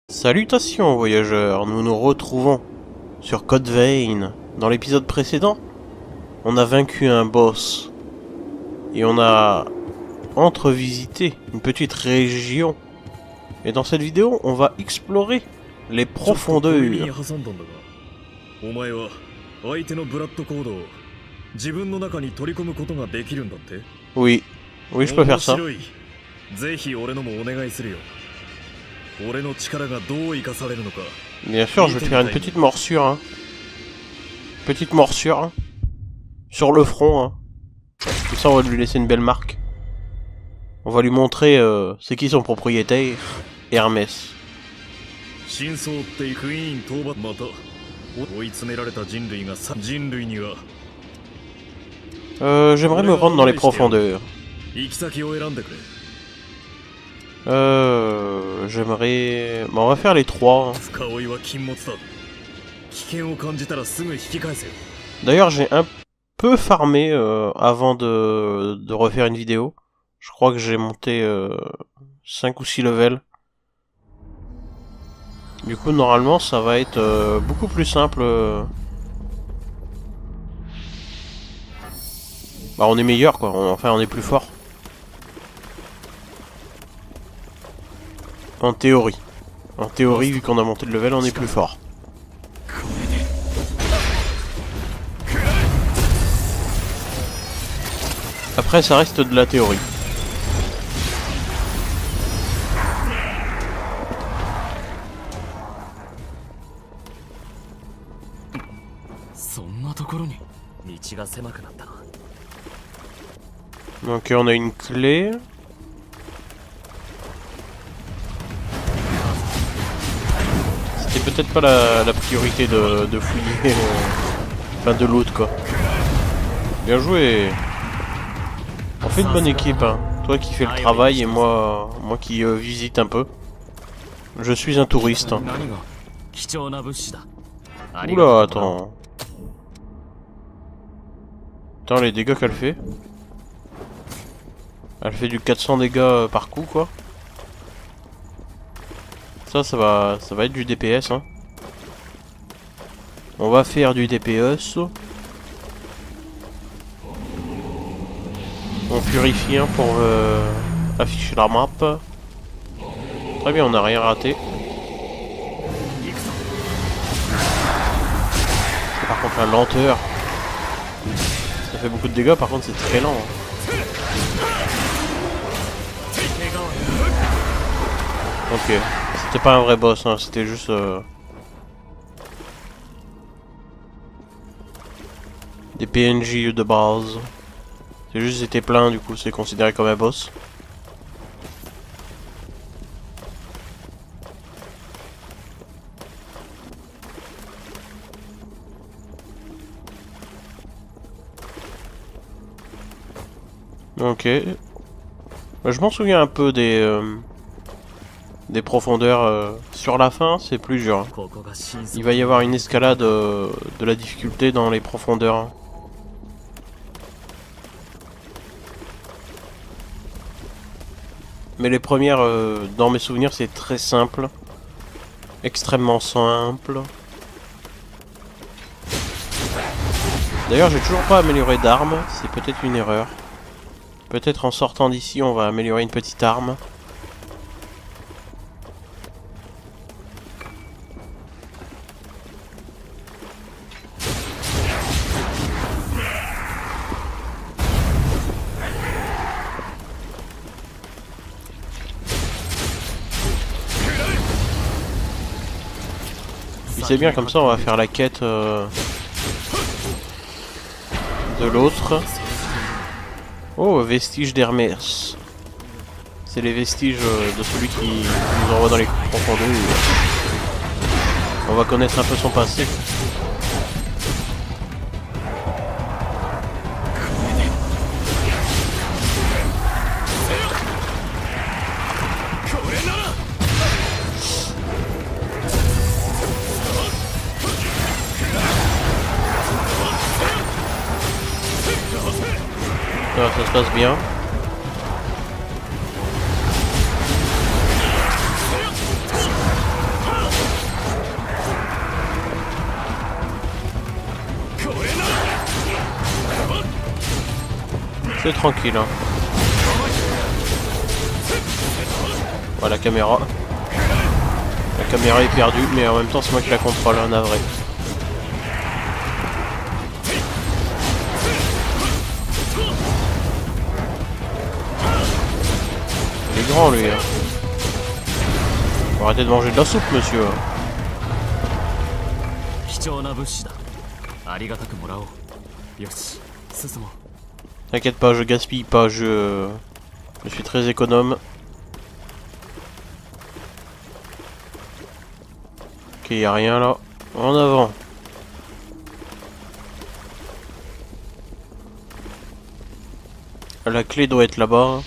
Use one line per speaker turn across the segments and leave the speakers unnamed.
Salutations voyageurs, nous nous retrouvons sur Code Vein. Dans l'épisode précédent, on a vaincu un boss et on a entrevisité une petite région. Et dans cette vidéo, on va explorer les profondeurs. Oui, oui, je peux faire ça. Bien sûr, je vais faire une petite morsure, hein. Petite morsure, hein. Sur le front, hein. Comme ça, on va lui laisser une belle marque. On va lui montrer c'est qui son propriétaire, Hermès. J'aimerais me rendre dans les profondeurs. J'aimerais... Bon, on va faire les trois. Hein. D'ailleurs, j'ai un peu farmé avant de refaire une vidéo. Je crois que j'ai monté 5 ou 6 levels. Du coup, normalement, ça va être beaucoup plus simple. Bah, on est meilleur, quoi. Enfin, on est plus fort. En théorie. En théorie, vu qu'on a monté de level, on est plus fort. Après, ça reste de la théorie. Donc on a une clé. C'était peut-être pas la priorité de fouiller, enfin de loot quoi. Bien joué. On fait une bonne équipe, hein. Toi qui fais le travail et moi qui visite un peu. Je suis un touriste. Hein. Oula, attends. Attends, les dégâts qu'elle fait. Elle fait du 400 dégâts par coup, quoi. Ça va être du DPS, hein. On va faire du DPS. On purifie un pour afficher la map. Très bien, on n'a rien raté. Par contre, la lenteur. Ça fait beaucoup de dégâts, par contre, c'est très lent. Hein. Ok, c'était pas un vrai boss, hein, c'était juste... des PNJ de base. C'est juste c'était plein, du coup c'est considéré comme un boss. Ok. Je m'en souviens un peu des profondeurs. Sur la fin, c'est plus dur. Il va y avoir une escalade de la difficulté dans les profondeurs. Mais les premières, dans mes souvenirs, c'est très simple. Extrêmement simple. D'ailleurs, j'ai toujours pas amélioré d'arme. C'est peut-être une erreur. Peut-être en sortant d'ici, on va améliorer une petite arme. C'est bien, comme ça on va faire la quête de l'autre. Oh, vestige d'Hermès. C'est les vestiges de celui qui nous envoie dans les profondeurs. On va connaître un peu son passé. Ça se passe bien. C'est tranquille, hein. Voilà, la caméra. La caméra est perdue, mais en même temps c'est moi qui la contrôle, un navré. Il est grand lui, hein. Faut arrêter de manger de la soupe, monsieur. T'inquiète pas, je gaspille pas, je suis très économe. Ok, y a rien là. En avant. La clé doit être là-bas.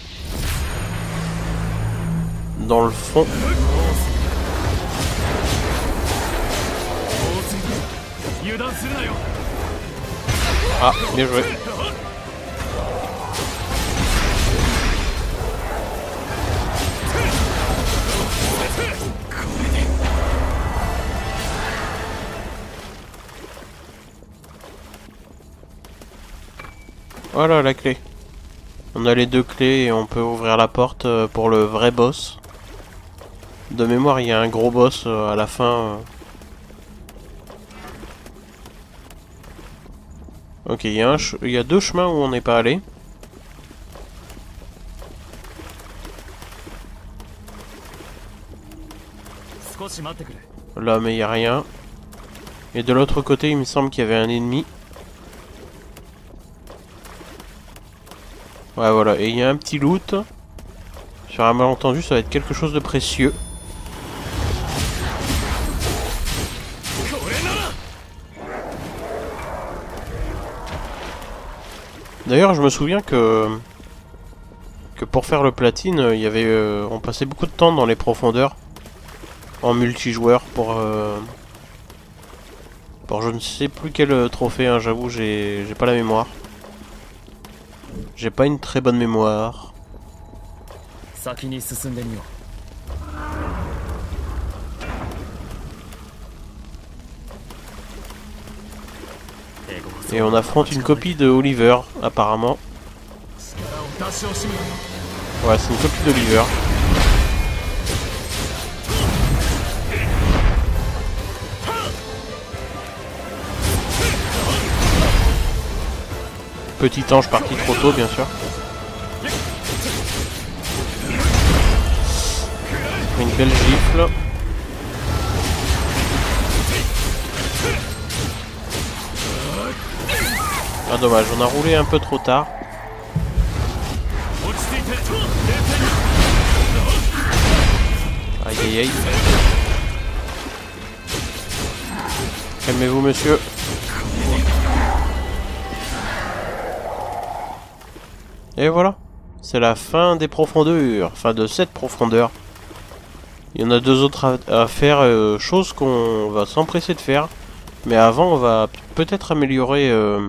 Dans le fond. Ah, bien joué. Voilà la clé. On a les deux clés et on peut ouvrir la porte pour le vrai boss. De mémoire, il y a un gros boss à la fin. Ok, il y a deux chemins où on n'est pas allé. Là, mais il n'y a rien. Et de l'autre côté, il me semble qu'il y avait un ennemi. Ouais, voilà. Et il y a un petit loot. Sur un malentendu, ça va être quelque chose de précieux. D'ailleurs, je me souviens que pour faire le platine, il y avait, on passait beaucoup de temps dans les profondeurs en multijoueur pour je ne sais plus quel trophée. Hein, j'avoue, j'ai pas la mémoire. J'ai pas une très bonne mémoire. Et on affronte une copie de Oliver, apparemment. Ouais, c'est une copie d'Oliver. Petit ange parti trop tôt, bien sûr. Une belle gifle. Ah dommage, on a roulé un peu trop tard. Aïe aïe aïe. Calmez-vous monsieur. Et voilà. C'est la fin des profondeurs. Fin de cette profondeur. Il y en a deux autres à faire, chose qu'on va s'empresser de faire. Mais avant, on va peut-être améliorer...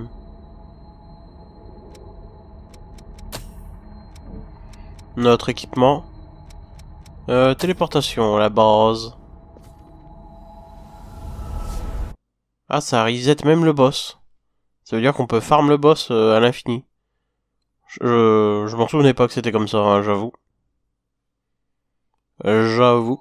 notre équipement. Téléportation, la base. Ah, ça reset même le boss. Ça veut dire qu'on peut farm le boss à l'infini. Je m'en souvenais pas que c'était comme ça, hein, j'avoue. J'avoue.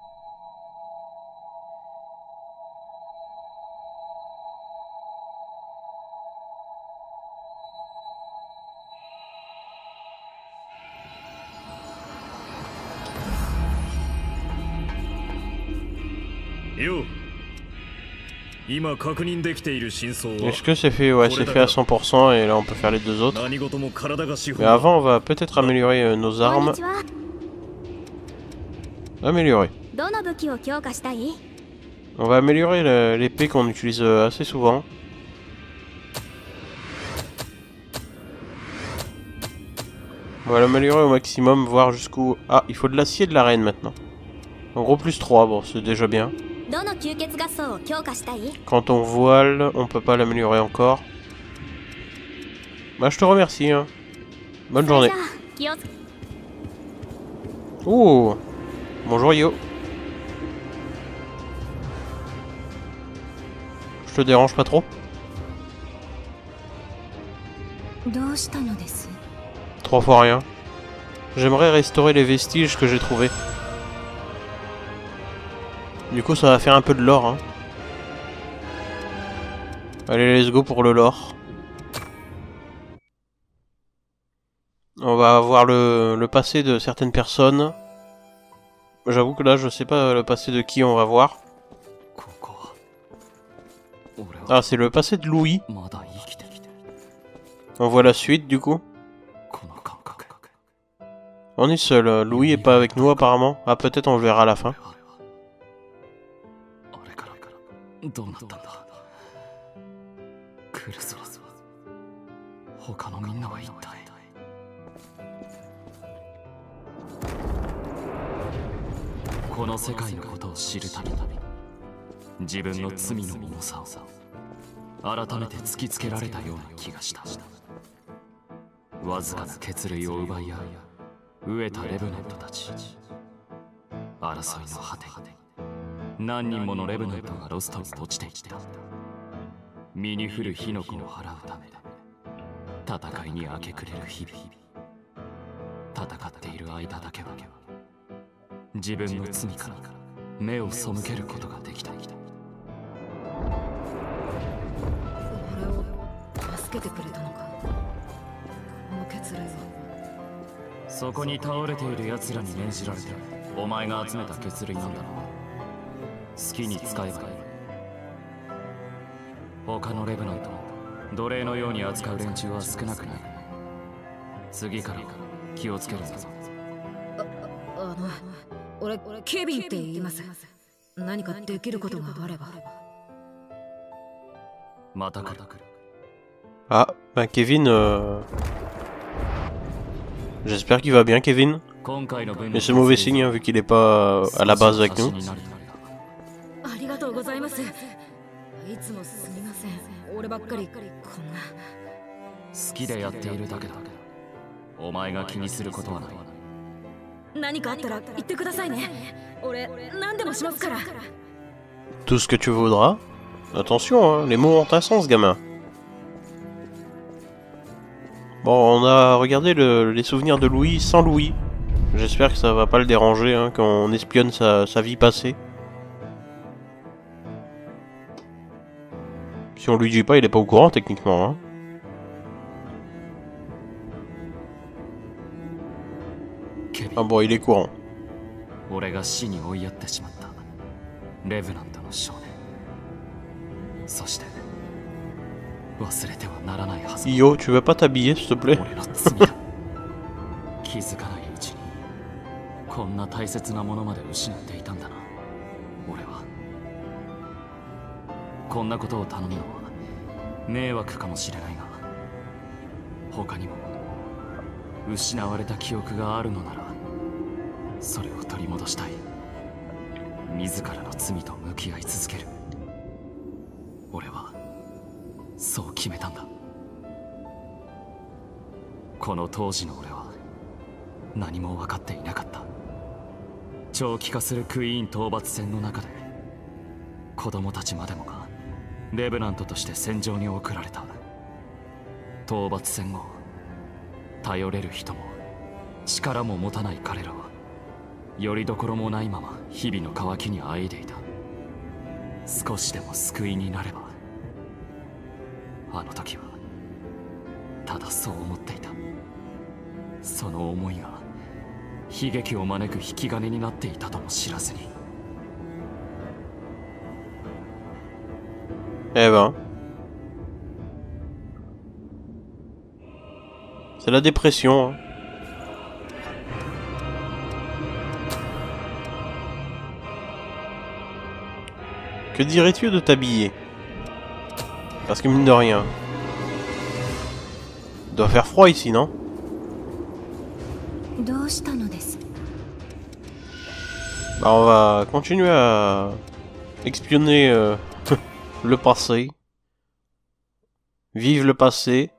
Est-ce que c'est fait? Ouais, c'est fait à 100% et là on peut faire les deux autres. Mais avant, on va peut-être améliorer nos armes. Améliorer. On va améliorer l'épée qu'on utilise assez souvent. On va l'améliorer au maximum, voir jusqu'où... Ah, il faut de l'acier de l'arène maintenant. En gros, plus 3, bon, c'est déjà bien. Quand on voile, on peut pas l'améliorer encore. Bah, je te remercie, hein. Bonne journée. Oh, bonjour Yo. Je te dérange pas trop? 3 fois rien. J'aimerais restaurer les vestiges que j'ai trouvés. Du coup, ça va faire un peu de lore. Hein. Allez, let's go pour le lore. On va voir le passé de certaines personnes. J'avoue que là, je sais pas le passé de qui on va voir. Ah, c'est le passé de Louis. On voit la suite, du coup. On est seul. Louis est pas avec nous, apparemment. Ah, peut-être on le verra à la fin. Ah, ben Kevin... J'espère qu'il va bien, Kevin. Mais c'est mauvais signe, hein, vu qu'il est pas à la base avec nous. Tout ce que tu voudras. Attention, hein, les mots ont un sens, gamin. Bon, on a regardé les souvenirs de Louis sans Louis. J'espère que ça va pas le déranger, hein, quand on espionne sa vie passée. Si on lui dit pas, il est pas au courant, techniquement, hein. Ah bon, il est courant. Yo, tu veux pas t'habiller, s'il te plaît? Eh ben. C'est la dépression. Hein. Que dirais-tu de t'habiller? Parce que mine de rien... Il doit faire froid ici, non? Bah on va continuer à espionner le passé. Vive le passé.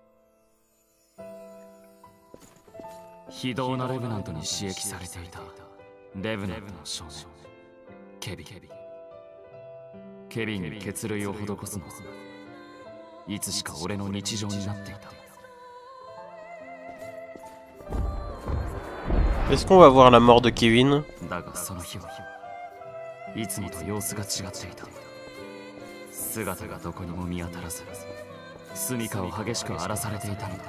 Est-ce qu'on va voir la mort de Kevin?
だがその日はいつもと様子が違っていた。姿がどこにも見当たらず、住処を激しく荒らされていたのだ。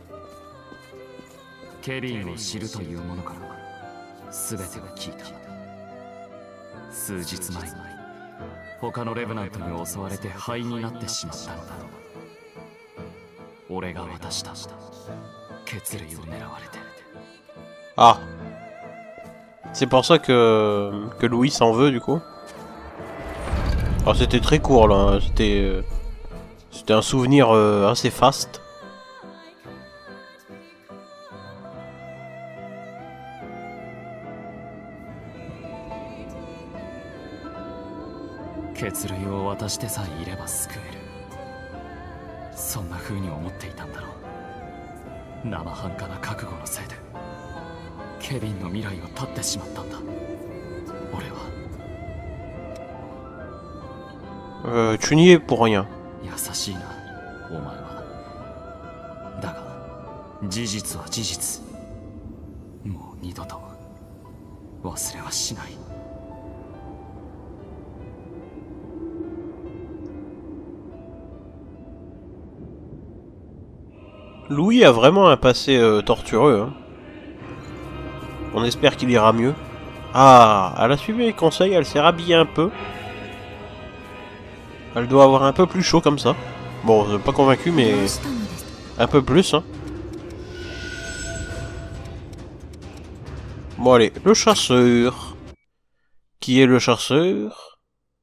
ケビンを知るというものから全てを聞いた。数日前に他のレブナントに襲われて灰になってしまったのだ。俺が渡した血類を狙われて。
Ah, c'est pour ça que Louis s'en veut du coup. Alors c'était très court là, c'était un souvenir assez faste. Tu n'y es pour rien.
優しいな、お前は。だが、事実は事実。もう二度と忘れはしない。
Louis a vraiment un passé tortureux. Hein. On espère qu'il ira mieux. Ah, elle a suivi les conseils, elle s'est rhabillée un peu. Elle doit avoir un peu plus chaud comme ça. Bon, pas convaincu, mais un peu plus. Hein. Bon, allez, le chasseur. Qui est le chasseur?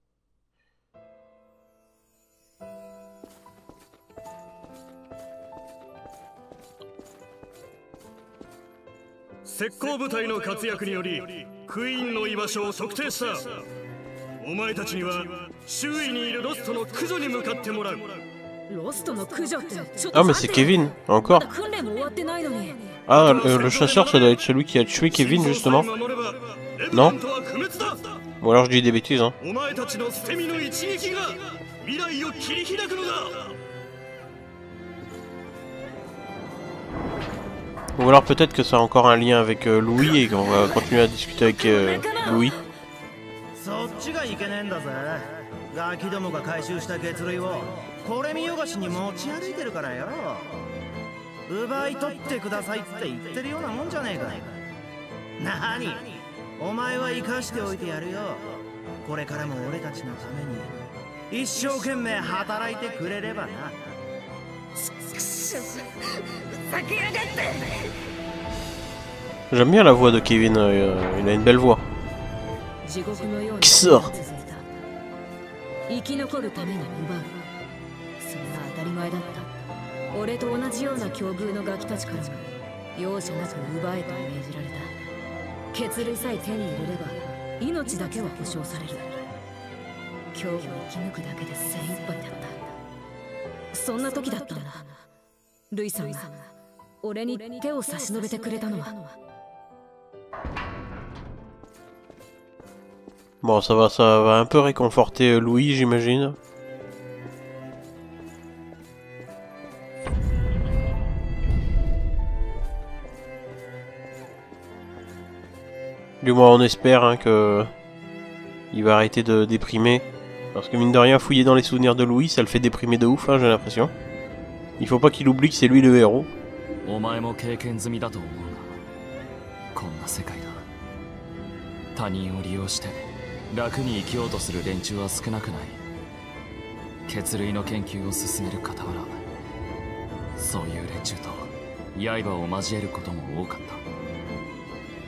Ah mais c'est Kevin, encore. Ah, le chasseur ça doit être celui qui a tué Kevin justement. Non? Ou alors je dis des bêtises hein. Ou alors peut-être que ça a encore un lien avec Louis et qu'on va continuer à discuter avec Louis. ガキどもが回収した血類をこれ見よがしに持ち歩いてるからよ。奪い取ってくださいって言ってるようなもんじゃねえか。なに、お前は生かしておいてやるよ。これからも俺たちのために一生懸命働いてくれればな。J'aime bien la voix de Kevin, il a une belle voix. Qui sort? 生き残るために奪う。それは当たり前だった。俺と同じような境遇のガキたちからも容赦なく奪えと命じられた。血類さえ手に入れれば命だけは保証される。今日を生き抜くだけで精一杯だった。そんな時だったんだ。ルイさんが俺に手を差し伸べてくれたのは。Bon, ça va un peu réconforter Louis, j'imagine. Du moins, on espère hein, que il va arrêter de déprimer. Parce que mine de rien, fouiller dans les souvenirs de Louis, ça le fait déprimer de ouf, hein, j'ai l'impression. Il faut pas qu'il oublie que c'est lui le héros. 楽に生きようとする連中は少なくない。血類の研究を進める傍ら、そういう連中と刃を交えることも多かった。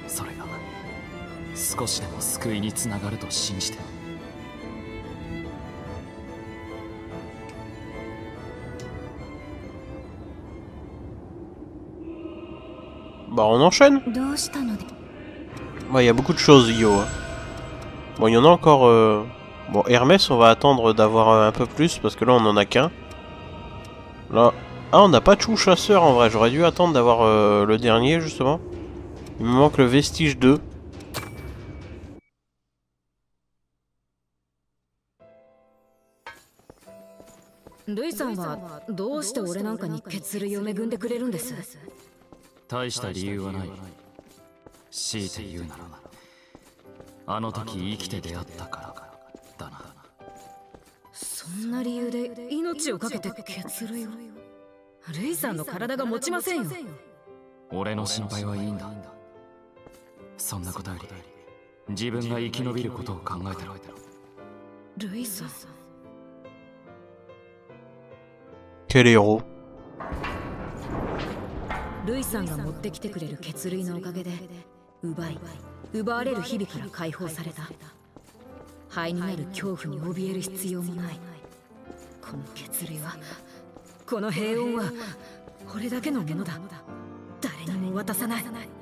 それが少しでも救いにつながると信じて。Bah on enchaîne. Bah y a beaucoup de choses Yo. Hein. Bon, il y en a encore... Bon, Hermès, on va attendre d'avoir un peu plus, parce que là, on en a qu'un. Là... Ah, on n'a pas de chou chasseur, en vrai. J'aurais dû attendre d'avoir le dernier, justement. Il me manque le vestige 2.
強いて言うならあの時生きて出会ったからだな。
そんな理由で命をかけて血類を。ルイさんの体が持ちませんよ。
俺の心配はいいんだ。そんなことより自分が生き延びることを考えてろ。
ルイさん。
Quel héros。
ルイさんが持ってきてくれる血類のおかげで奪われる日々から解放された。灰になる恐怖に怯える必要もない。この血類は、この平穏は俺だけのものだ。誰にも渡さない。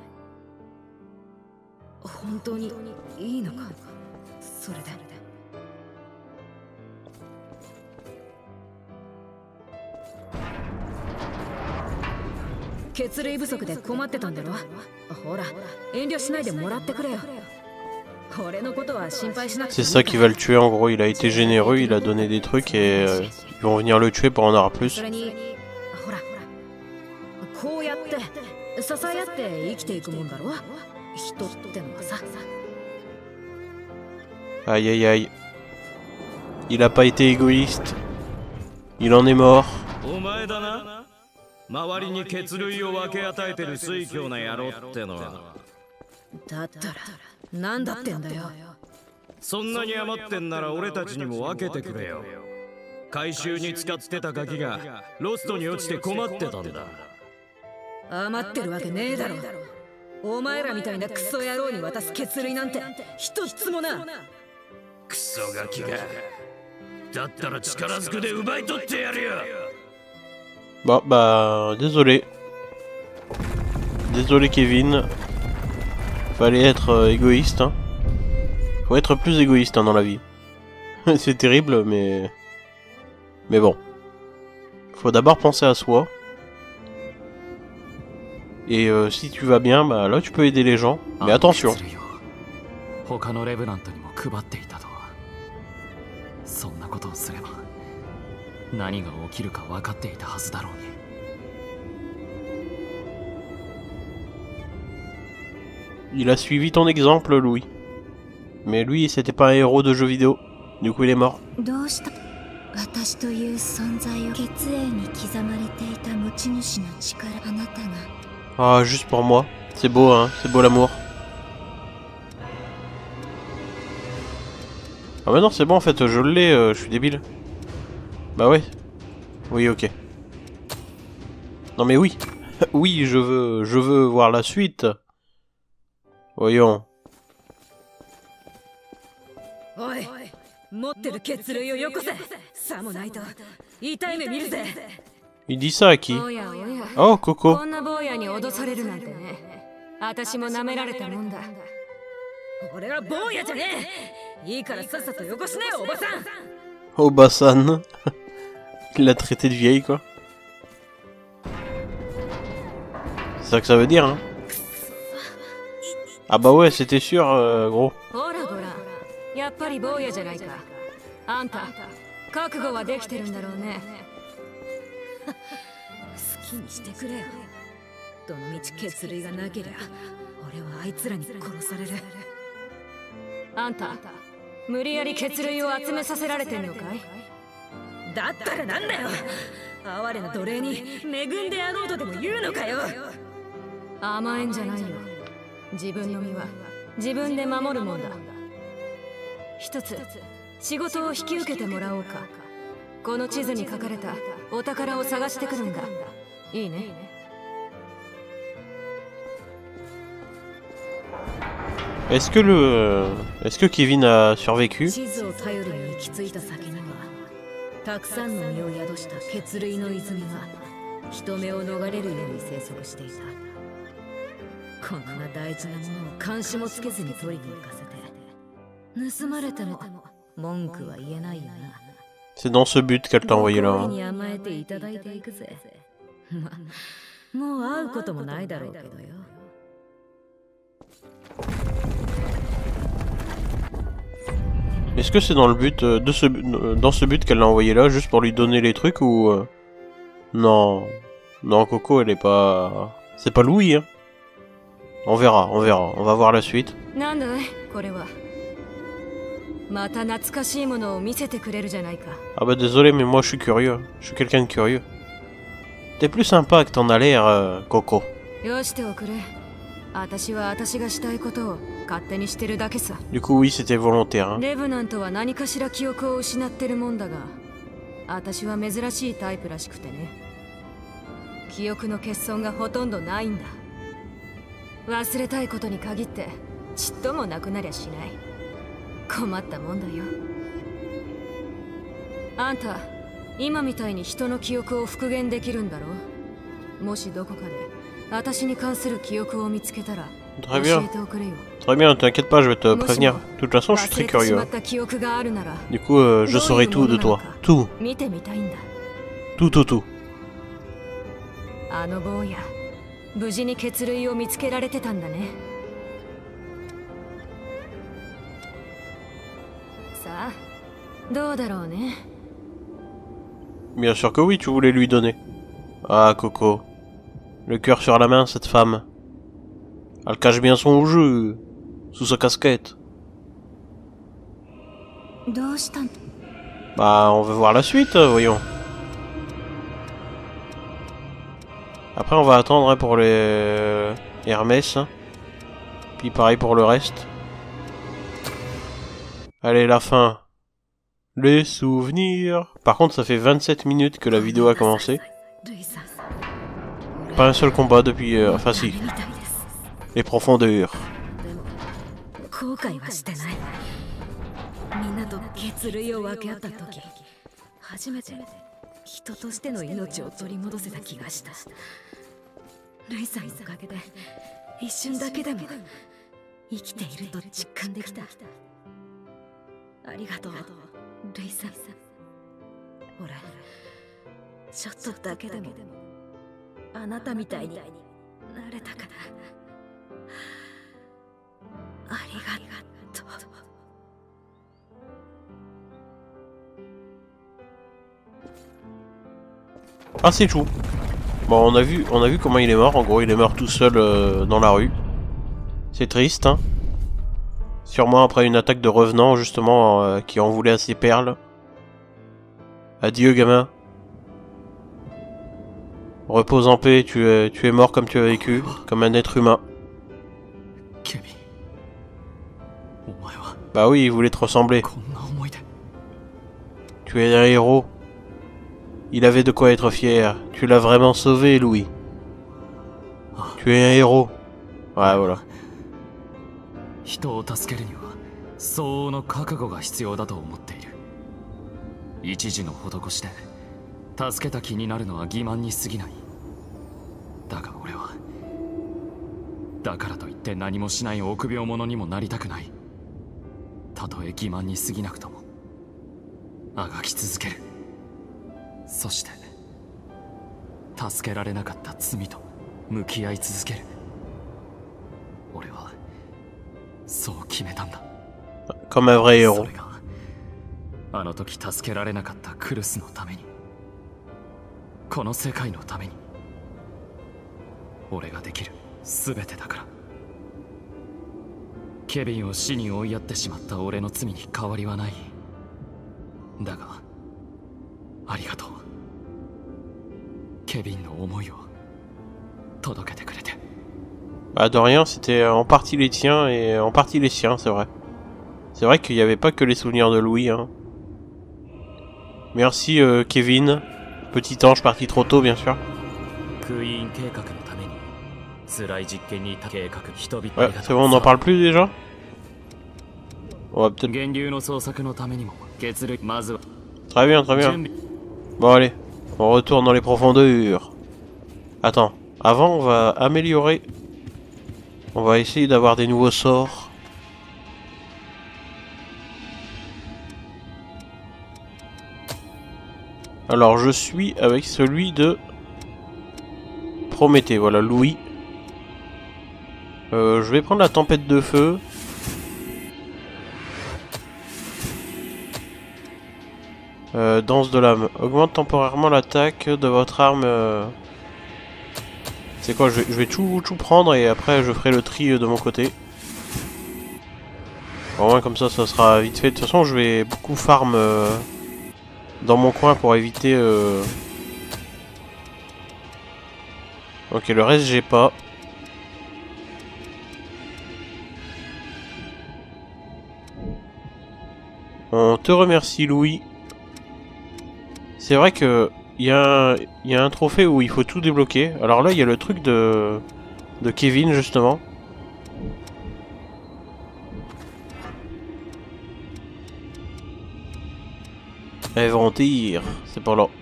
本当にいいのか、それで。血類不足で困ってたんだろ。ほら、遠慮しないでもらってくれよ。俺のことは心配しなくていい。
C'est ça qui va le tuer en gros, il a été généreux, il a donné des trucs et ils vont venir le tuer pour en avoir plus.
それに、ほら、こうやって支え合って生きていくもんだろ。人ってのはさ。
Aïe aïe aïe. Il a pas été égoïste. Il en est mort.
お前だな。周りに血類を分け与えてる水狂な野郎ってのは。
だったら何だってんだよ。
そんなに余ってんなら俺たちにも分けてくれよ。回収に使ってたガキがロストに落ちて困ってたんだ。
余ってるわけねえだろ。お前らみたいなクソ野郎に渡す血類なんて一つもな。
クソガキが。だったら力ずくで奪い取ってやるよ。
Bon, bah, désolé. Désolé Kevin. Fallait être égoïste. Hein. Faut être plus égoïste hein, dans la vie. C'est terrible, mais bon. Faut d'abord penser à soi. Et si tu vas bien, bah là tu peux aider les gens. Mais attention.
他のレブナントにも配っていたとは。そんなことをすれば何が起きるか分かっていたはずだろうに。
Il a suivi ton exemple, Louis. Mais lui, c'était pas un héros de jeu vidéo. Du coup, il est mort. Ah, juste pour moi. C'est beau, hein. C'est beau l'amour. Ah bah non, c'est bon en fait, je l'ai, je suis débile. Bah ouais. Oui, ok. Non mais oui. Oui, je veux voir la suite. Voyons. Il dit ça à qui? Oh, Coco. Obasan. Il l'a traité de vieille quoi. C'est ça que ça veut dire hein. Ah bah ouais c'était sûr gros. Est-ce que Kevin a survécu? C'est dans ce but qu'elle t'a envoyé là. Hein. Est-ce que c'est dans le but dans ce but qu'elle l'a envoyé là, juste pour lui donner les trucs ou non, non Coco elle est pas, c'est pas Louis hein. On verra, on verra. On va voir la suite.
なんだいこれは。また懐かしいものを見せてくれるじゃないか。
Ah bah désolé, mais moi je suis curieux. Je suis quelqu'un de curieux. T'es plus sympa que t'en as l'air, Coco.
よしておくれ。私は私がしたいことを勝手にしてるだけさ。
Du coup, oui, c'était volontaire. Hein.
レブナントは何かしら記憶を失ってるもんだが、私は珍しいタイプらしくてね。記憶の欠損がほとんどないんだ。忘れたいことに限ってちっともなくなりゃしない。困ったもんだよ。あんた、今みたいに人の記憶を復元できるんだろう。もしどこかで私に関する記憶を見つけたら教えておくれよ。
Très bien, t'inquiète pas, je vais te prévenir. De toute façon, je suis très curieux. Du coup, je saurai tout de toi. Tout. Tout, tout, tout.
あの坊や、無事に血類を見つけられてたんだね。さあ、どうだろうね。
Bien sûr que oui, tu voulais lui donner. Ah, Coco. Le cœur sur la main, cette femme. Elle cache bien son jeu. Sous sa casquette. Bah, on veut voir la suite, voyons. Après, on va attendre hein, pour les Hermès. Hein. Puis pareil pour le reste. Allez, la fin. Les souvenirs. Par contre, ça fait 27 minutes que la vidéo a commencé. Pas un seul combat depuis... enfin si. Les profondeurs.
後悔はしてない。みんなと血類を分け合った時、初めて人としての命を取り戻せた気がした。ルイさんのおかげで一瞬だけでも生きていると実感できた。ありがとう、ルイさん。俺、ちょっとだけでもあなたみたいになれたから。
Ah c'est tout. Bon on a vu comment il est mort. En gros il est mort tout seul dans la rue. C'est triste hein. Sûrement après une attaque de revenants justement qui en voulait à ses perles. Adieu gamin. Repose en paix, tu es mort comme tu as vécu, comme un être humain. Bah oui, il voulait te ressembler. Tu es un héros. Il avait de quoi être fier. Tu l'as vraiment sauvé, Louis. Tu es un héros. Ouais, voilà.
人を助けるには相応の覚悟が必要だと思っている。一時の施しで助けた気になるのは欺瞞に過ぎない。だが俺はだからといって何もしない臆病者にもなりたくない。たとえ欺瞞に過ぎなくともあがき続ける。そして助けられなかった罪と向き合い続ける。俺はそう決めたんだ。
Comme un vrai héros.
それがあの時助けられなかったクルスのために、この世界のために、俺ができる全てだから。ケビンを死に追いやってしまった俺の罪に変わりはない。だがありがとう。ケビンの思いを届けてくれて。
Bah de rien, c'était en partie les tiens et en partie les siens, c'est vrai. C'est vrai qu'il n'y avait pas que les souvenirs de Louis. Hein. Merci Kevin, petit ange parti trop tôt bien sûr. Ouais, c'est bon, on n'en parle plus déjà. On va peut-être... Très bien, très bien. Bon allez, on retourne dans les profondeurs. Attends, avant on va améliorer. On va essayer d'avoir des nouveaux sorts. Alors je suis avec celui de Prométhée, voilà Louis. Je vais prendre la tempête de feu. Danse de l'âme. Augmente temporairement l'attaque de votre arme C'est quoi, je vais tout prendre et après je ferai le tri de mon côté. Au moins comme ça sera vite fait. De toute façon je vais beaucoup farm dans mon coin pour éviter... Ok, le reste j'ai pas. On te remercie Louis. C'est vrai que il y a un trophée où il faut tout débloquer. Alors là il y a le truc de Kevin justement. Inventir, c'est pas là.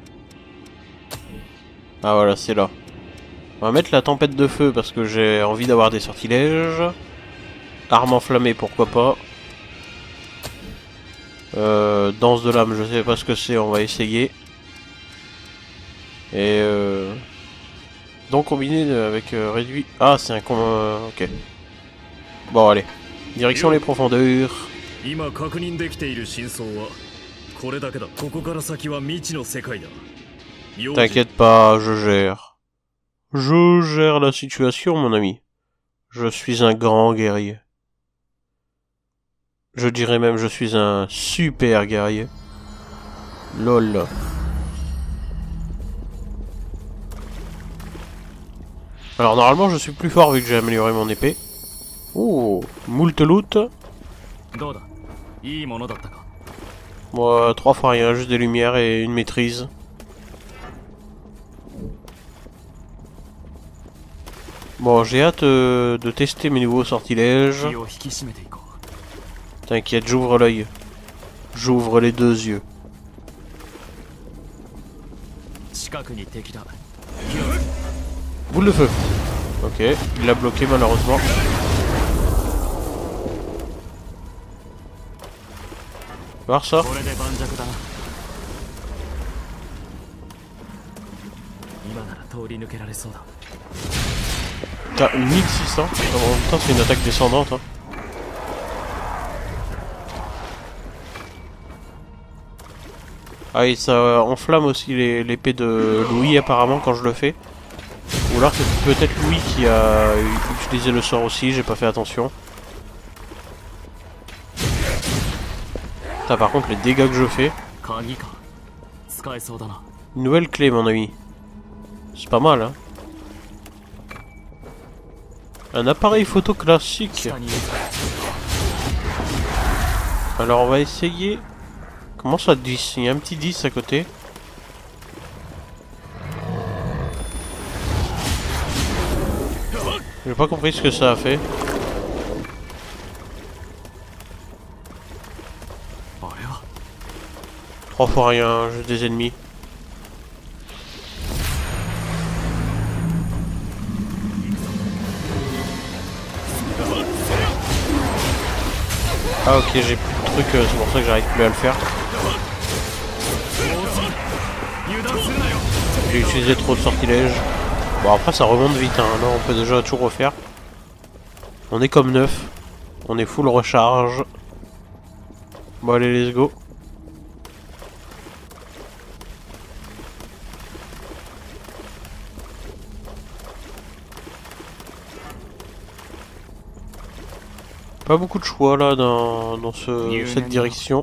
Ah voilà, c'est là. On va mettre la tempête de feu parce que j'ai envie d'avoir des sortilèges. Arme enflammée, pourquoi pas. Danse de l'âme, je sais pas ce que c'est, on va essayer. Et donc combiné avec réduit... Ah, c'est un ok. Bon, allez. Direction les profondeurs. T'inquiète pas, je gère. Je gère la situation, mon ami. Je suis un grand guerrier. Je dirais même je suis un super guerrier. Lol. Alors normalement je suis plus fort vu que j'ai amélioré mon épée. Oh, moult loot. Moi, 3 fois rien, juste des lumières et une maîtrise. Bon, j'ai hâte de tester mes nouveaux sortilèges. T'inquiète, j'ouvre l'œil. J'ouvre les 2 yeux. Boule de feu. Ok, il l'a bloqué malheureusement. Voir ça. T'as 1600. En même temps c'est une attaque descendante. Hein. Ah et ça enflamme aussi l'épée de Louis apparemment quand je le fais. Ou alors c'est peut-être Louis qui a utilisé le sort aussi, j'ai pas fait attention. Putain, par contre les dégâts que je fais. Une nouvelle clé mon ami. C'est pas mal hein. Un appareil photo classique. Alors on va essayer. Comment ça 10? Il y a un petit 10 à côté. J'ai pas compris ce que ça a fait. Trois fois rien, juste des ennemis. Ah ok, j'ai plus de trucs, c'est pour ça que j'arrive plus à le faire. J'ai utilisé trop de sortilèges. Bon après ça remonte vite, hein. Là on peut déjà tout refaire. On est comme neuf. On est full recharge. Bon allez, let's go. Pas beaucoup de choix là dans cette direction.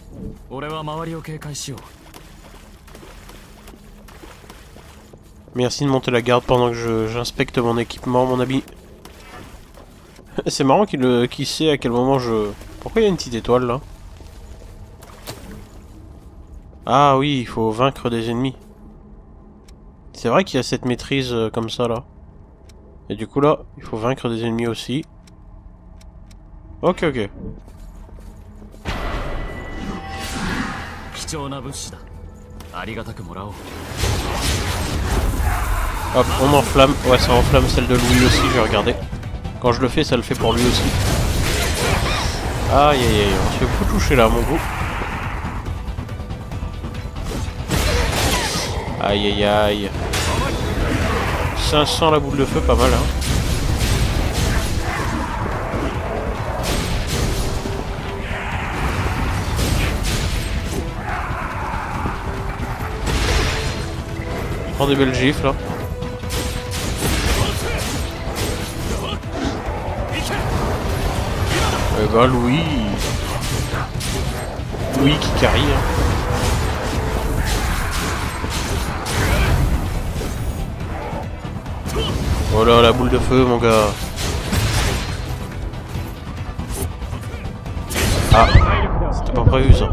Merci de monter la garde pendant que j'inspecte mon équipement, mon ami. C'est marrant qu'il sait à quel moment je... Pourquoi il y a une petite étoile là? Ah oui, il faut vaincre des ennemis. C'est vrai qu'il y a cette maîtrise comme ça là. Et du coup là, il faut vaincre des ennemis aussi. Ok, ok. Hop, on enflamme. Ouais, ça enflamme celle de Louis aussi, j'ai regardé. Quand je le fais, ça le fait pour lui aussi. Aïe aïe aïe, on se fait beaucoup toucher là, mon goût. Aïe aïe aïe. 500 la boule de feu, pas mal hein. Prends des belles gifles là. ben Louis qui carry. Hein. Oh là, la boule de feu, mon gars. Ah, c'était pas prévu ça.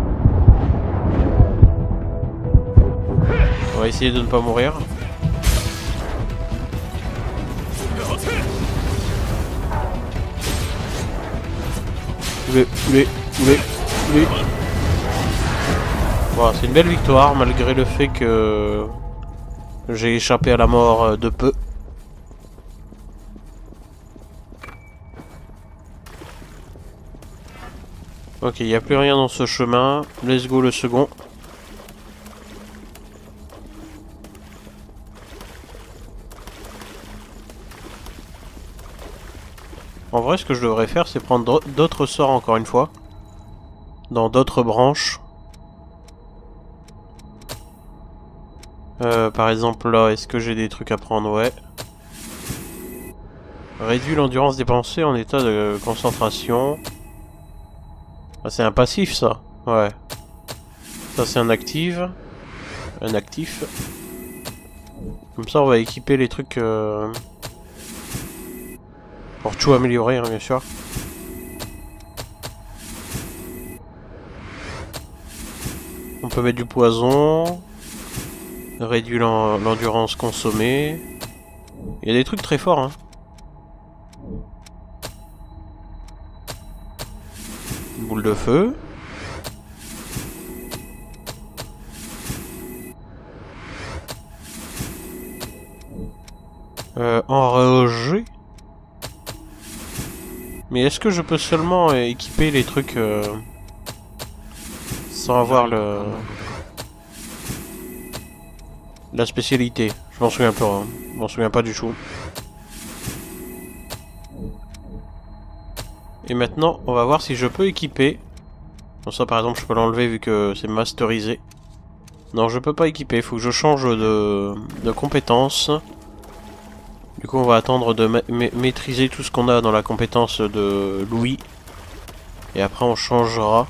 On va essayer de ne pas mourir. Bon, c'est une belle victoire malgré le fait que j'ai échappé à la mort de peu. Ok, il n'y a plus rien dans ce chemin. Let's go le second. En vrai, ce que je devrais faire, c'est prendre d'autres sorts encore une fois. Dans d'autres branches. Par exemple là, est-ce que j'ai des trucs à prendre? Ouais. Réduit l'endurance dépensée en état de concentration. Ah, c'est un passif ça. Ouais. Ça c'est un actif. Un actif. Comme ça on va équiper les trucs pour tout améliorer, hein, bien sûr. On peut mettre du poison. Réduit l'endurance consommée. Il y a des trucs très forts, hein. Une boule de feu. Enragé. Mais est-ce que je peux seulement équiper les trucs sans avoir la spécialité? Je m'en souviens pas, hein. Je m'en souviens pas du tout. Et maintenant, on va voir si je peux équiper. Bon, ça par exemple, je peux l'enlever vu que c'est masterisé. Non, je peux pas équiper, il faut que je change de compétence. Du coup, on va attendre de maîtriser tout ce qu'on a dans la compétence de Louis. Et après, on changera.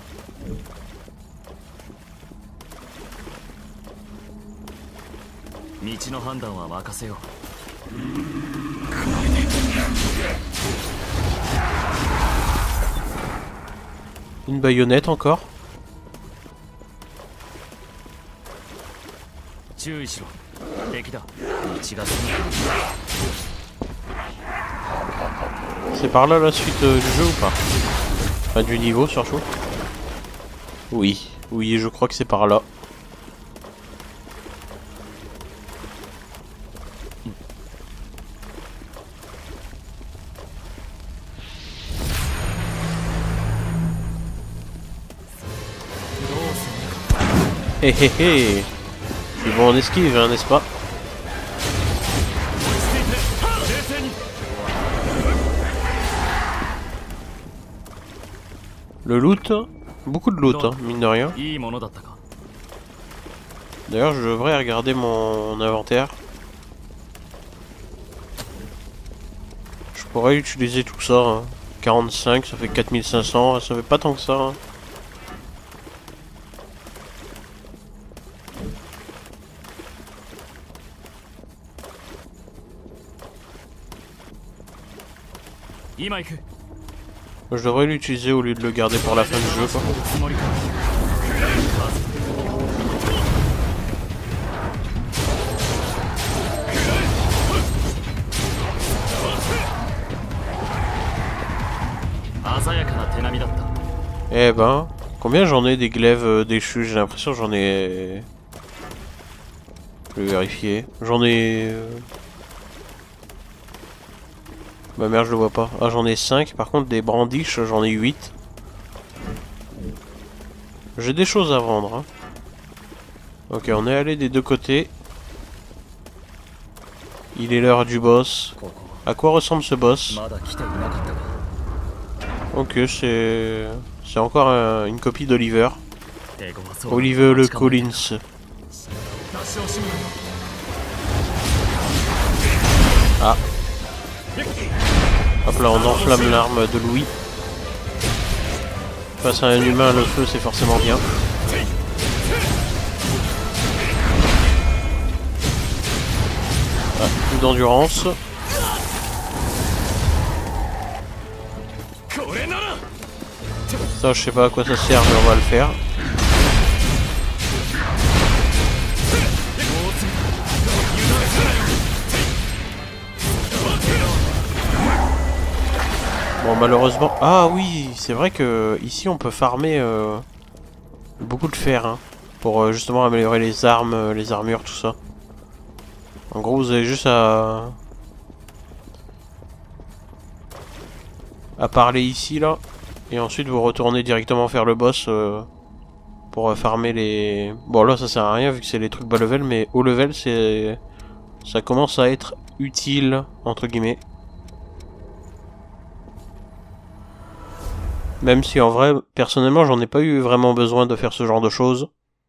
Une baïonnette encore. C'est par là la suite du jeu ou pas? Enfin du niveau surtout. Oui, oui, je crois que c'est par là. Hé hé hé. Je suis bon en esquive, hein, n'est-ce pas? Le loot, beaucoup de loot, hein, mine de rien. D'ailleurs, je devrais regarder mon inventaire. Je pourrais utiliser tout ça. Hein. 45, ça fait 4500, ça fait pas tant que ça. Hein. Je devrais l'utiliser au lieu de le garder pour la fin du jeu, quoi. Eh ben, combien j'en ai des glaives déchus? J'ai l'impression que j'en ai... Je vais vérifier. J'en ai... Bah merde, je le vois pas. Ah, j'en ai 5. Par contre, des brandiches, j'en ai 8. J'ai des choses à vendre. Hein. Ok, on est allé des deux côtés. Il est l'heure du boss. À quoi ressemble ce boss? Ok, c'est encore une copie d'Oliver. Oliver le Collins. Ah. Hop là, on enflamme l'arme de Louis. Face à un humain, le feu c'est forcément bien. Ah, plus d'endurance. Ça je sais pas à quoi ça sert mais on va le faire. Bon malheureusement... Ah oui, c'est vrai que ici on peut farmer beaucoup de fer hein, pour justement améliorer les armes, les armures, tout ça. En gros vous avez juste à parler ici là, et ensuite vous retournez directement faire le boss pour farmer les... Bon là ça sert à rien vu que c'est les trucs bas level, mais haut level c'est... ça commence à être utile entre guillemets. Même si en vrai, personnellement, j'en ai pas eu vraiment besoin de faire ce genre de choses.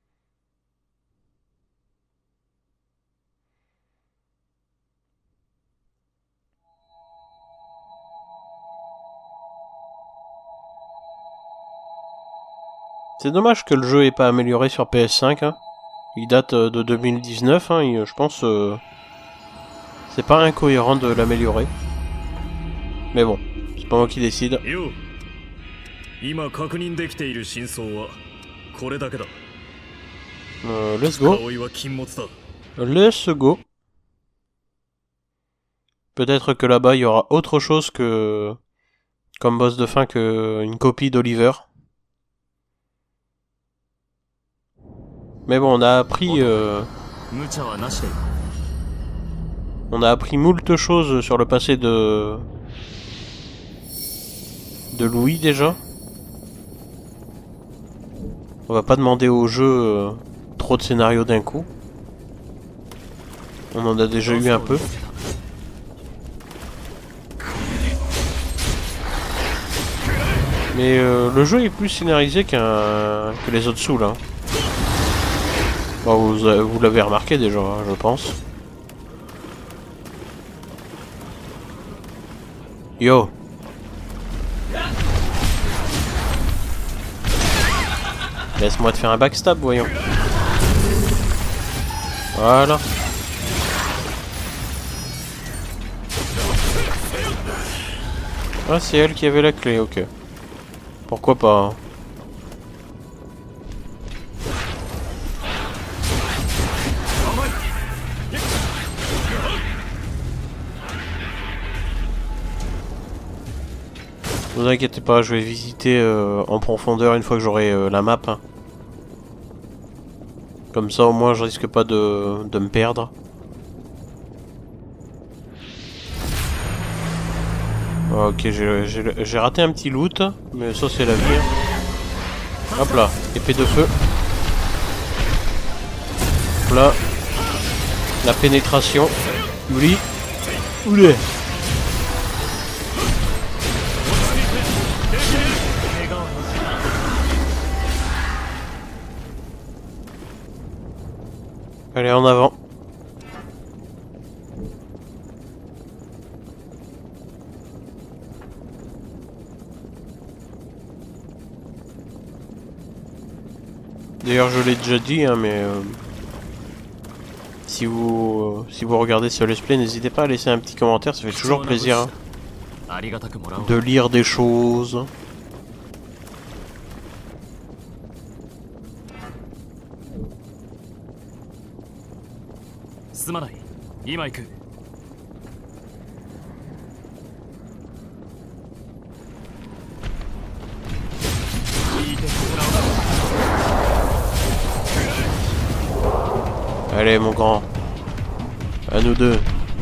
C'est dommage que le jeu ait pas amélioré sur PS5. Hein. Il date de 2019, hein, et je pense c'est pas incohérent de l'améliorer. Mais bon, c'est pas moi qui décide. Let's go. Let's go. Peut-être que là-bas il y aura autre chose que comme boss de fin que une copie d'Oliver. Mais bon, on a appris moult choses sur le passé de Louis déjà. On va pas demander au jeu trop de scénarios d'un coup. On en a déjà eu un peu. Mais le jeu est plus scénarisé que les autres Souls. Hein. Bon, vous l'avez remarqué déjà, hein, je pense. Yo. Laisse-moi te faire un backstab, voyons. Voilà. Ah, c'est elle qui avait la clé, ok. Pourquoi pas, hein. Ne vous inquiétez pas, je vais visiter en profondeur une fois que j'aurai la map. Hein. Comme ça au moins je risque pas de me perdre. Ok, j'ai raté un petit loot, mais ça c'est la vie. Hein. Hop là, épée de feu. Hop là. La pénétration. Ouli. Oulé. Allez, en avant. D'ailleurs, je l'ai déjà dit, hein, mais si vous regardez ce let's play, n'hésitez pas à laisser un petit commentaire, ça fait toujours plaisir hein, de lire des choses. Allez mon grand, à nous deux.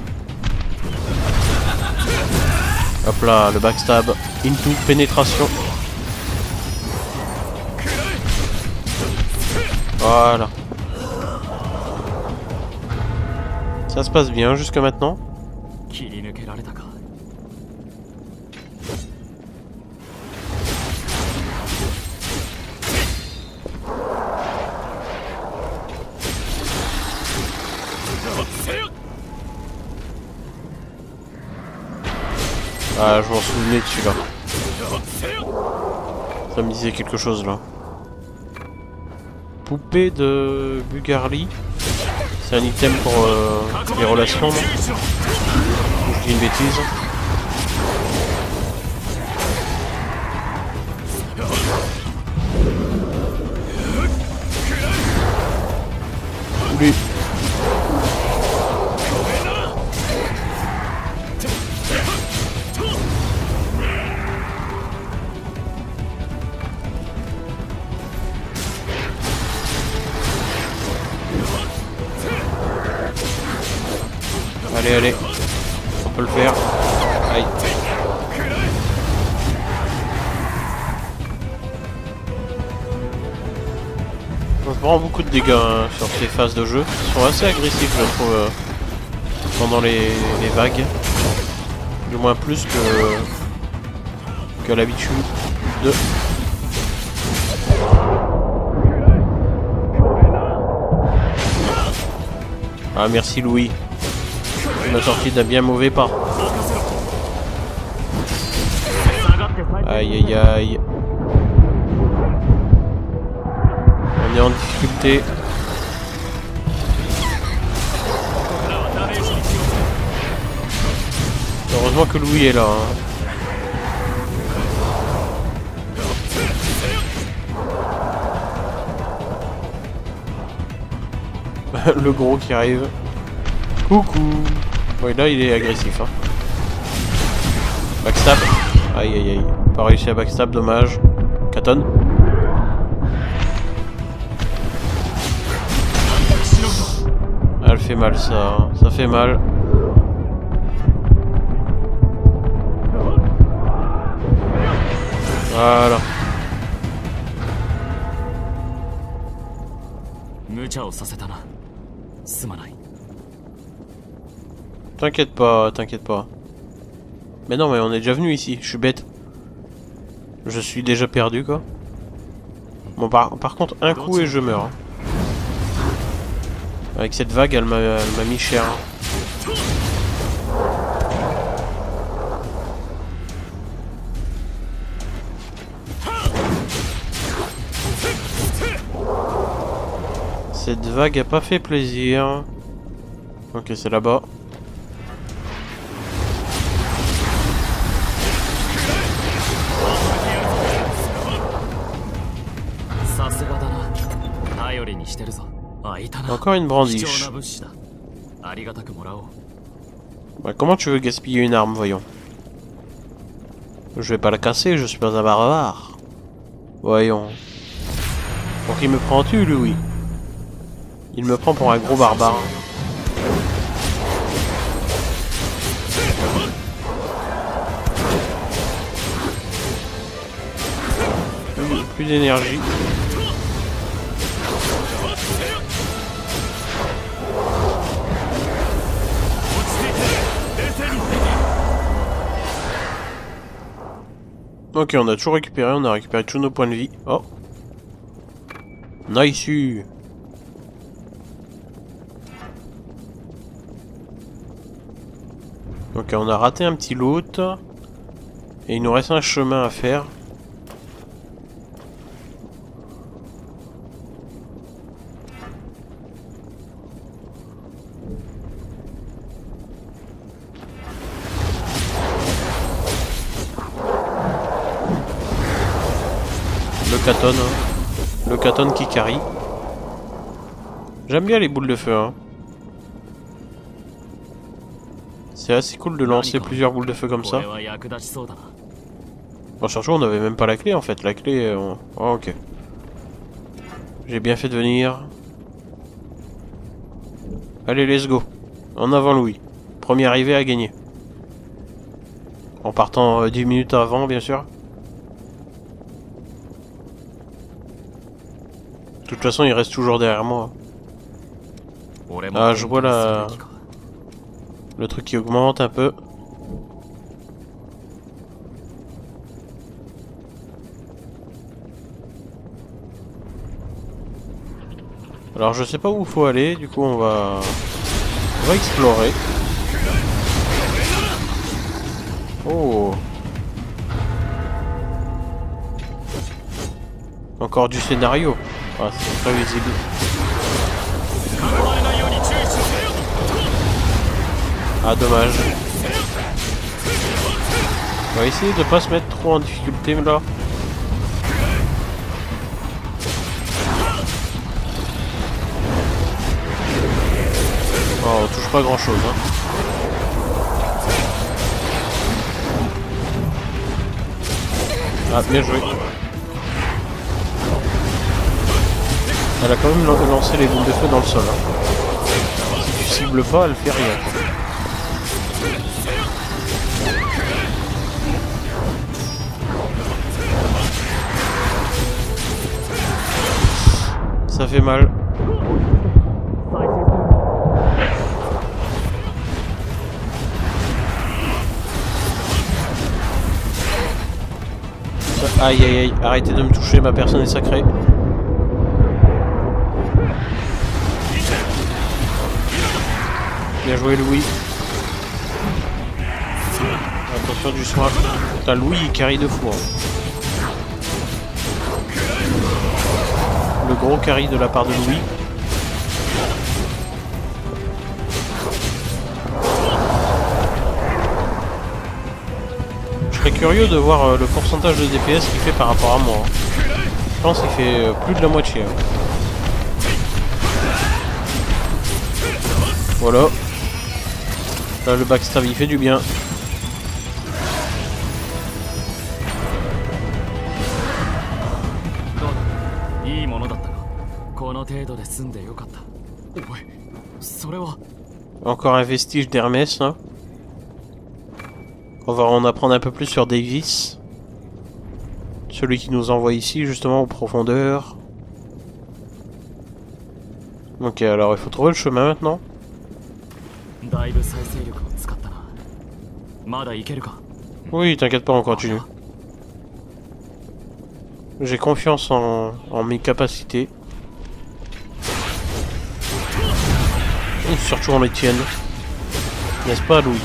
Hop là, le backstab, into pénétration. Voilà. Ça se passe bien jusque maintenant. Ah, je m'en souvenais de celui-là. Ça me disait quelque chose là. Poupée de Bugarli. C'est un item pour les relations, non? Je dis une bêtise. Lui. Allez, allez. On peut le faire. Aïe. On se prend beaucoup de dégâts hein, sur ces phases de jeu. Ils sont assez agressifs, je trouve, pendant les vagues. Du moins plus que l'habitude de... Ah, merci Louis. Il m'a sorti d'un bien mauvais pas. Aïe aïe aïe. On est en difficulté. Heureusement que Louis est là. Hein. Le gros qui arrive. Coucou. Oui, là il est agressif. Hein. Backstab. Aïe aïe aïe. Pas réussi à backstab, dommage. Katon. Ah, elle fait mal ça. Hein. Ça fait mal. Voilà. T'inquiète pas, t'inquiète pas. Mais non, mais on est déjà venu ici, je suis bête. Je suis déjà perdu, quoi. Bon, par contre, un coup et je meurs. Hein. Avec cette vague, elle m'a mis cher. Hein. Cette vague a pas fait plaisir. Ok, c'est là-bas. Encore une brandiche. Bah, comment tu veux gaspiller une arme, voyons? Je vais pas la casser, je suis pas un barbare. Voyons. Donc il me prend-tu, Louis? Il me prend pour un gros barbare. Plus d'énergie. Ok, on a toujours récupéré, on a récupéré tous nos points de vie. Oh. Nice. Ok, on a raté un petit loot. Et il nous reste un chemin à faire. Le Katon, hein. Le Katon qui carry. J'aime bien les boules de feu, hein. C'est assez cool de lancer plusieurs boules de feu comme ça. Bon, surtout on n'avait même pas la clé en fait. La clé... Oh, ok. J'ai bien fait de venir. Allez, let's go. En avant Louis. Premier arrivé à gagner. En partant 10 minutes avant, bien sûr. De toute façon, il reste toujours derrière moi. Ah, je vois la... le truc qui augmente un peu. Alors je sais pas où il faut aller, du coup on va explorer. Encore du scénario. Ah, c'est prévisible. Ah, dommage. On va essayer de pas se mettre trop en difficulté là. Oh, on touche pas grand chose, hein. Ah, bien joué. Elle a quand même lancé les boules de feu dans le sol, hein. Si tu cibles pas, elle fait rien. Ça fait mal. Aïe aïe aïe, arrêtez de me toucher, ma personne est sacrée. Bien joué Louis. Attention du soin. Putain, Louis il carry de fou. Hein. Le gros carry de la part de Louis. Je serais curieux de voir le pourcentage de DPS qu'il fait par rapport à moi. Hein. Je pense qu'il fait plus de la moitié. Hein. Voilà. Là le backstab il fait du bien. Encore un vestige d'Hermès là. On va en apprendre un peu plus sur Davis. Celui qui nous envoie ici justement aux profondeurs. Ok, alors il faut trouver le chemin maintenant. Oui, t'inquiète pas, on continue. J'ai confiance en mes capacités. Et surtout en les tiennes. N'est-ce pas, Louis?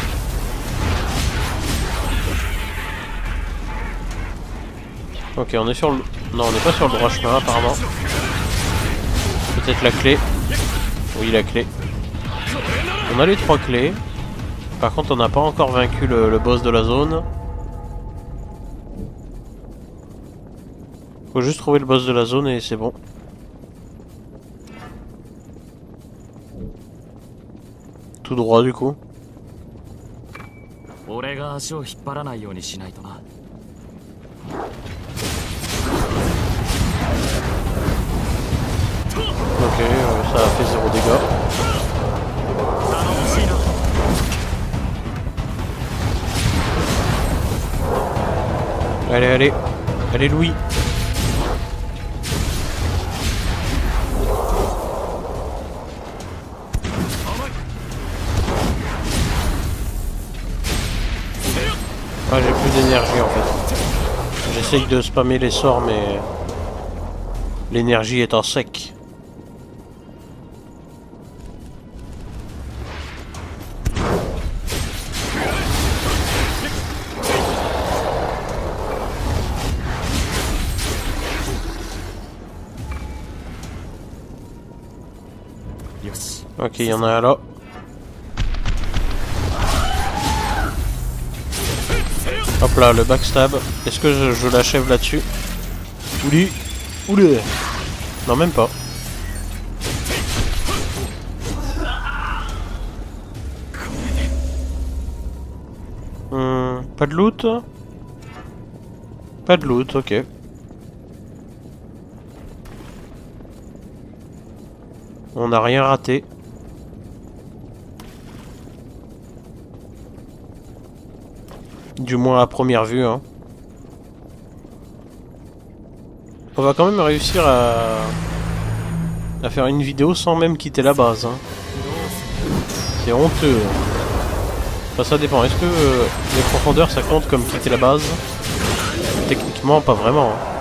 Ok, on est sur le... Non, on n'est pas sur le droit chemin, apparemment. Peut-être la clé. Oui, la clé. On a les 3 clés. Par contre, on n'a pas encore vaincu le boss de la zone. Faut juste trouver le boss de la zone et c'est bon. Tout droit, du coup. Ok, ça a fait 0 dégâts. Allez, allez. Allez, Louis. Ah, j'ai plus d'énergie en fait. J'essaye de spammer les sorts, mais l'énergie est en sec. Ok, il y en a un là. Hop là, le backstab. Est-ce que je l'achève là-dessus? Ouli. Ouli. Non, même pas. Pas de loot? Pas de loot, ok. On n'a rien raté. Du moins à première vue. Hein. On va quand même réussir à faire une vidéo sans même quitter la base. Hein. C'est honteux. Enfin, ça dépend. Est-ce que les profondeurs ça compte comme quitter la base? Techniquement, pas vraiment. Hein.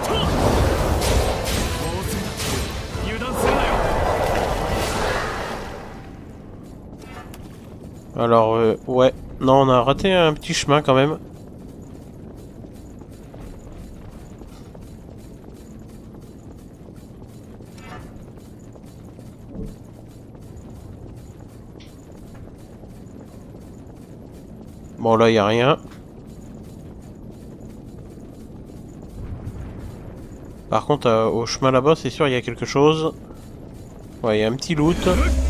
Alors, ouais. Non, on a raté un petit chemin quand même. Bon, là, il n'y a rien. Par contre, au chemin là-bas, c'est sûr, il y a quelque chose. Ouais, il y a un petit loot.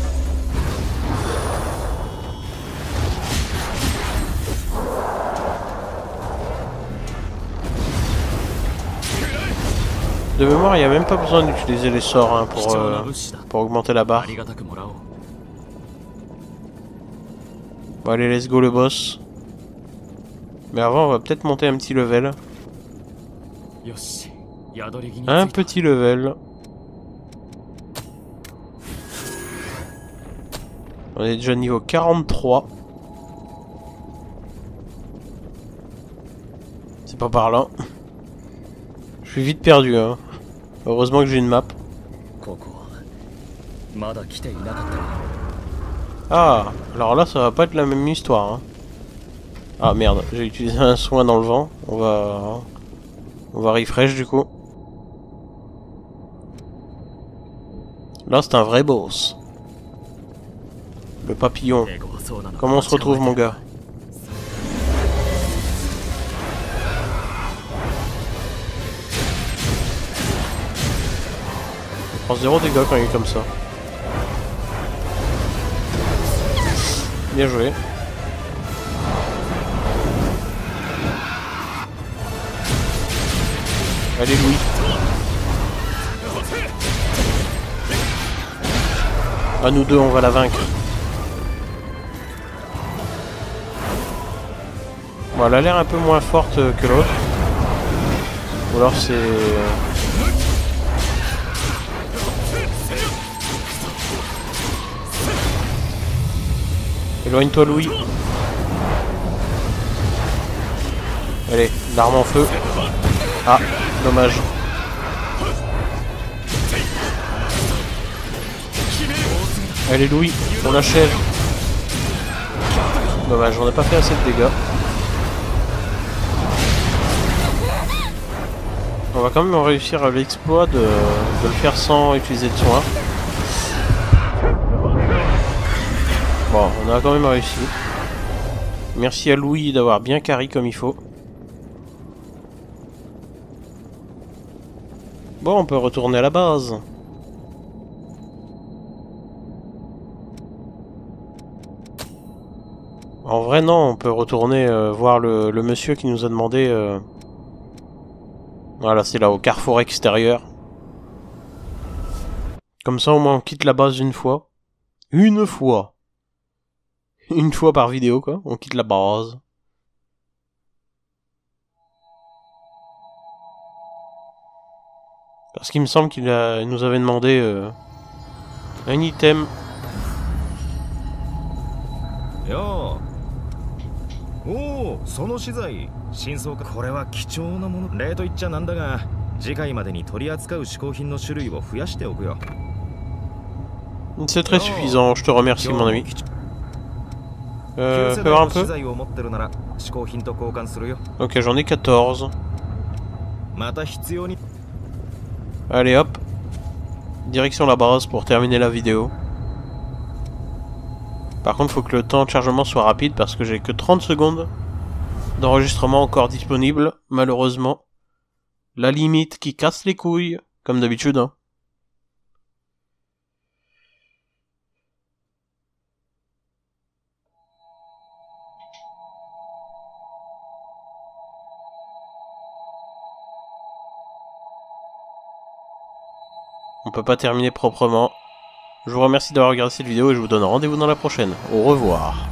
De mémoire, il n'y a même pas besoin d'utiliser les sorts hein, pour augmenter la barre. Bon, allez, let's go le boss. Mais avant, on va peut-être monter un petit level. Un petit level. On est déjà niveau 43. C'est pas par là. Je suis vite perdu, hein. Heureusement que j'ai une map. Ah, alors là, ça va pas être la même histoire. Hein. Ah merde, j'ai utilisé un soin dans le vent. On va refresh du coup. Là, c'est un vrai boss. Le papillon. Comment on se retrouve, mon gars? Il prend 0 dégâts quand il est comme ça. Bien joué. Allez, Louis. À nous deux, on va la vaincre. Bon, elle a l'air un peu moins forte que l'autre. Ou alors c'est... Éloigne-toi, Louis. Allez, l'arme en feu. Ah, dommage. Allez, Louis, on l'achève. Dommage, on n'a pas fait assez de dégâts. On va quand même réussir l'exploit de le faire sans utiliser de soins. Bon, on a quand même réussi. Merci à Louis d'avoir bien carry comme il faut. Bon, on peut retourner à la base. En vrai, non, on peut retourner voir le monsieur qui nous a demandé... Voilà, c'est là, au carrefour extérieur. Comme ça, au moins, on quitte la base une fois. Une fois. Une fois par vidéo, quoi. On quitte la base. Parce qu'il me semble qu'il nous avait demandé un item.
Yo. Oh, その資材、真相か。これは貴重なもの。例と言っちゃなんだが、次回までに取り扱う嗜好品の種類を増やしておくよ。
C'est très suffisant, je te remercie mon ami. Fais voir un peu. Ok, j'en ai 14. Allez hop. Direction la base pour terminer la vidéo. Par contre, il faut que le temps de chargement soit rapide parce que j'ai que 30 secondes d'enregistrement encore disponible, malheureusement. La limite qui casse les couilles, comme d'habitude. Hein. On peut pas terminer proprement. Je vous remercie d'avoir regardé cette vidéo et je vous donne rendez-vous dans la prochaine. Au revoir.